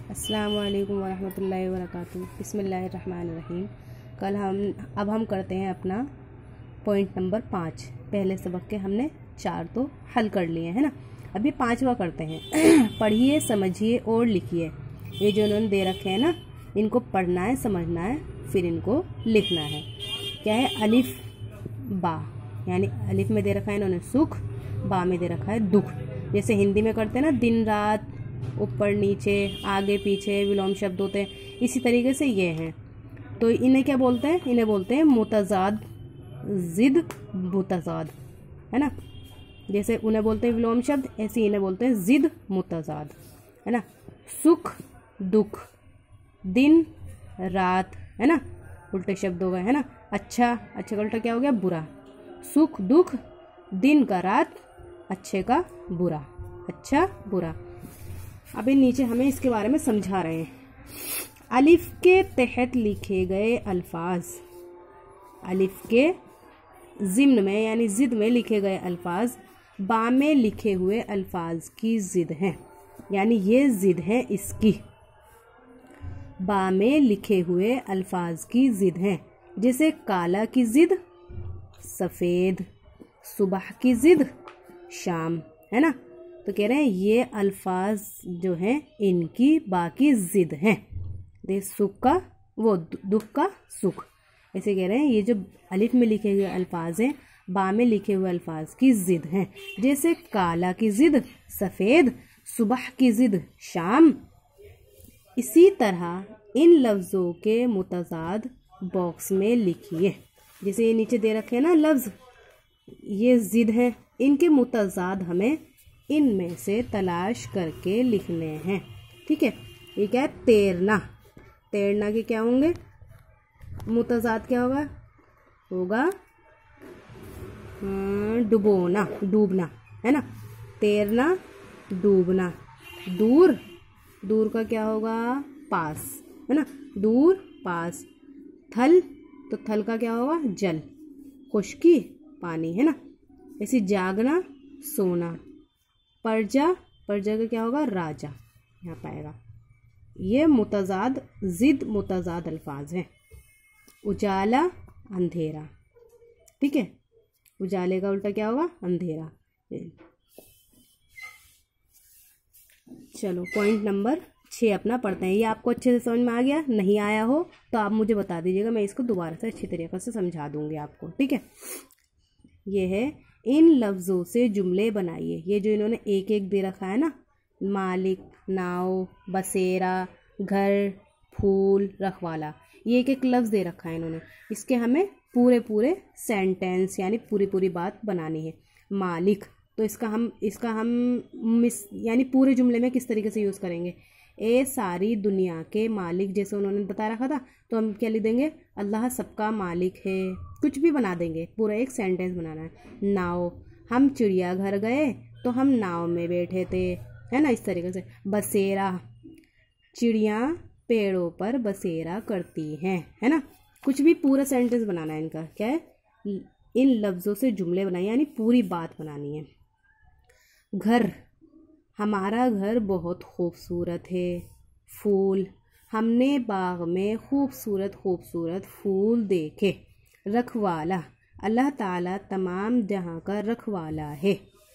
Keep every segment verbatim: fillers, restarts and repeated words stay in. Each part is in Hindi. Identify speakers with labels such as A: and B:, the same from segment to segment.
A: अस्सलाम वालेकुम वरहमतुल्लाहि वबरकातुहू। बिस्मिल्लाहिर्रहमानिर्रहीम। कल हम अब हम करते हैं अपना पॉइंट नंबर पाँच। पहले सबक के हमने चार तो हल कर लिए हैं ना, अभी पाँचवा करते हैं। पढ़िए, समझिए और लिखिए। ये जो इन्होंने दे रखे हैं ना, इनको पढ़ना है, समझना है, फिर इनको लिखना है। क्या है? अलिफ बा, यानी अलिफ में दे रखा है इन्होंने सुख, बा में दे रखा है दुख। जैसे हिंदी में करते हैं ना, दिन रात, ऊपर नीचे, आगे पीछे विलोम शब्द होते हैं, इसी तरीके से ये हैं। तो इन्हें क्या बोलते हैं? इन्हें बोलते हैं मुतजाद, जिद मुतजाद, है ना। जैसे उन्हें बोलते हैं विलोम शब्द, ऐसे इन्हें बोलते हैं जिद मुतजाद, है ना। सुख दुख, दिन रात, है ना, उल्टे शब्द हो गए, है ना। अच्छा, अच्छे का उल्टा क्या हो गया? बुरा। सुख दुख, दिन का रात, अच्छे का बुरा, अच्छा बुरा। अभी नीचे हमें इसके बारे में समझा रहे हैं। अलिफ के तहत लिखे गए अल्फाज, अलिफ के जिम्न में यानी जिद में लिखे गए अल्फाज बा में लिखे हुए अल्फाज की जिद हैं, यानी ये जिद है इसकी। बा में लिखे हुए अल्फाज की जिद हैं। जैसे काला की जिद सफ़ेद, सुबह की जिद शाम, है ना। तो कह रहे हैं ये अल्फाज जो हैं इनकी बाकी जिद हैं। देख, सुख का वो, दुख का सुख, ऐसे कह रहे हैं ये जो अलिफ में लिखे हुए अल्फाज हैं बा में लिखे हुए अल्फाज की जिद हैं। जैसे काला की जिद सफ़ेद, सुबह की जिद शाम। इसी तरह इन लफ्ज़ों के मुतजाद बॉक्स में लिखिए। जैसे ये नीचे दे रखे हैं ना लफ्ज़, ये जिद हैं, इनके मुतजाद हमें इनमें से तलाश करके लिखने हैं। ठीक है। ये क्या है? तैरना, तैरना के क्या होंगे मुतजाद? क्या होगा? होगा डुबोना, डूबना, है ना। तैरना, डूबना। दूर, दूर का क्या होगा? पास, है ना, दूर पास। थल, तो थल का क्या होगा? जल, खुश्की पानी, है ना। ऐसे जागना, सोना। परजा, परजा का क्या होगा? राजा, यहाँ पाएगा। ये मुतजाद जिद मुतजाद अल्फाज हैं। उजाला अंधेरा, ठीक है। उजाले का उल्टा क्या होगा? अंधेरा। चलो पॉइंट नंबर छः अपना पढ़ते हैं। ये आपको अच्छे से समझ में आ गया? नहीं आया हो तो आप मुझे बता दीजिएगा, मैं इसको दोबारा से अच्छी तरीके से समझा दूंगी आपको, ठीक है। ये है इन लफ्ज़ों से जुमले बनाइए। ये जो इन्होंने एक एक दे रखा है ना, मालिक, नाव, बसेरा, घर, फूल, रखवाला, ये एक एक लफ्ज़ दे रखा है इन्होंने। इसके हमें पूरे पूरे सेंटेंस यानी पूरी पूरी बात बनानी है। मालिक, तो इसका हम इसका हम मिस यानी पूरे जुमले में किस तरीके से यूज़ करेंगे? ए सारी दुनिया के मालिक, जैसे उन्होंने बता रखा था, तो हम क्या लिख देंगे? अल्लाह सबका मालिक है। कुछ भी बना देंगे, पूरा एक सेंटेंस बनाना है। नाव, हम चिड़ियाघर गए तो हम नाव में बैठे थे, है ना, इस तरीके से। बसेरा, चिड़िया पेड़ों पर बसेरा करती हैं, है ना। कुछ भी पूरा सेंटेंस बनाना है इनका। क्या है? इन लफ्ज़ों से जुमले बनाए यानी पूरी बात बनानी है। घर, हमारा घर बहुत खूबसूरत है। फूल, हमने बाग में खूबसूरत खूबसूरत फूल देखे। रखवाला, अल्लाह ताला तमाम जहां का रखवाला है।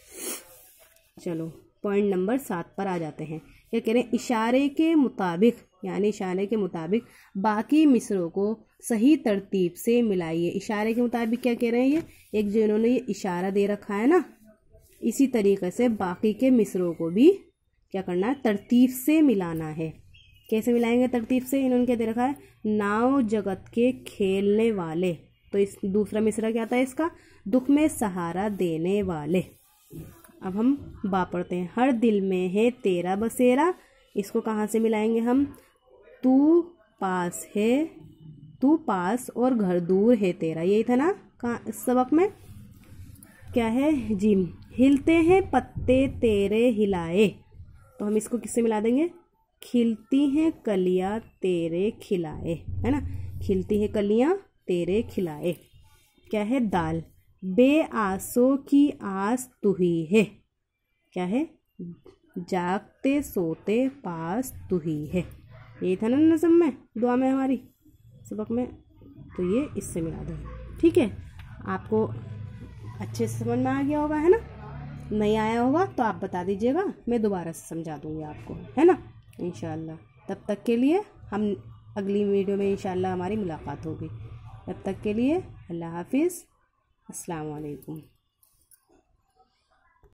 A: चलो पॉइंट नंबर सात पर आ जाते हैं। क्या कह रहे हैं? इशारे के मुताबिक, यानी इशारे के मुताबिक बाकी मिसरों को सही तरतीब से मिलाइए। इशारे के मुताबिक क्या कह रहे हैं? ये एक जो इन्होंने ये इशारा दे रखा है ना, इसी तरीके से बाकी के मिसरों को भी क्या करना है? तरतीब से मिलाना है। कैसे मिलाएंगे तरतीब से? इन्होंने क्या दे रखा है? नाव जगत के खेलने वाले, तो इस दूसरा मिसरा क्या था इसका? दुख में सहारा देने वाले। अब हम बा पढ़ते हैं। हर दिल में है तेरा बसेरा, इसको कहाँ से मिलाएंगे हम? तू पास है, तू पास और घर दूर है तेरा, यही था ना कहाँ इस सबक में? क्या है? जिम, हिलते हैं पत्ते तेरे हिलाए, तो हम इसको किससे मिला देंगे? खिलती हैं कलियां तेरे खिलाए, है ना। खिलती हैं कलियां तेरे खिलाए। क्या है? दाल, बे आसों की आस तू ही है। क्या है? जागते सोते पास तू ही है। ये था ना नज़म में, दुआ में हमारी सबक में, तो ये इससे मिला दो। ठीक है, आपको अच्छे से समझ में आ गया होगा, है ना? नहीं आया होगा तो आप बता दीजिएगा, मैं दोबारा से समझा दूँगी आपको, है ना, इंशाल्लाह। तब तक के लिए हम अगली वीडियो में इंशाल्लाह हमारी मुलाकात होगी। तब तक के लिए अल्लाह हाफिज़, अस्सलाम वालेकुम।